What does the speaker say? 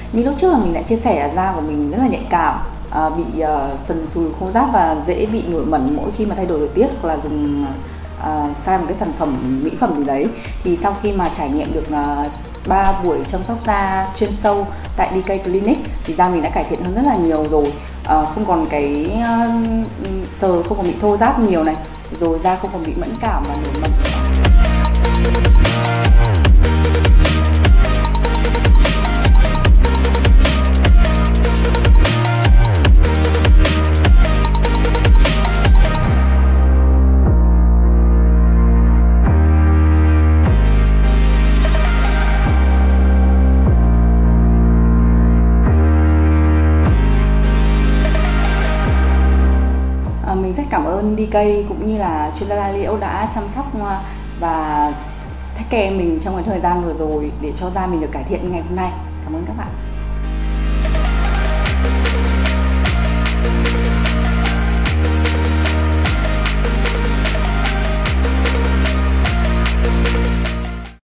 Như lúc trước là mình đã chia sẻ là da của mình rất là nhạy cảm, bị sần sùi khô ráp và dễ bị nổi mẩn mỗi khi mà thay đổi thời tiết hoặc là dùng sai một cái sản phẩm mỹ phẩm gì đấy. Thì sau khi mà trải nghiệm được 3 buổi chăm sóc da chuyên sâu tại DK Clinic thì da mình đã cải thiện hơn rất là nhiều rồi. Không còn cái sờ không còn bị thô ráp nhiều này, rồi da không còn bị mẫn cảm và nổi mẩn. Mình rất cảm ơn DK cũng như là chuyên gia da liễu đã chăm sóc và take care mình trong cái thời gian vừa rồi để cho da mình được cải thiện như ngày hôm nay. Cảm ơn các bạn.